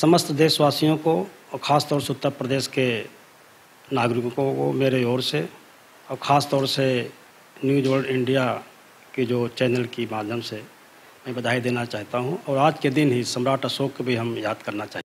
समस्त देशवासियों को और ख़ास तौर से उत्तर प्रदेश के नागरिकों को मेरे ओर से और ख़ास तौर से न्यूज़ वर्ल्ड इंडिया के जो चैनल के माध्यम से मैं बधाई देना चाहता हूं और आज के दिन ही सम्राट अशोक को भी हम याद करना चाहिए।